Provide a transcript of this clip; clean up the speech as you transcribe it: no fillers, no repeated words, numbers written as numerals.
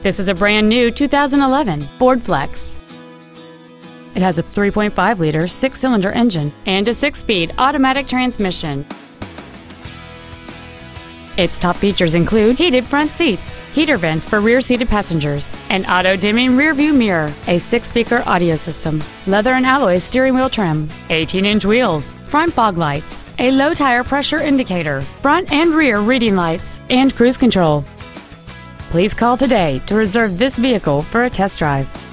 This is a brand new 2011 Ford Flex. It has a 3.5-liter six-cylinder engine and a 6-speed automatic transmission. Its top features include heated front seats, heater vents for rear-seated passengers, an auto-dimming rearview mirror, a 6-speaker audio system, leather and alloy steering wheel trim, 18-inch wheels, front fog lights, a low tire pressure indicator, front and rear reading lights, and cruise control. Please call today to reserve this vehicle for a test drive.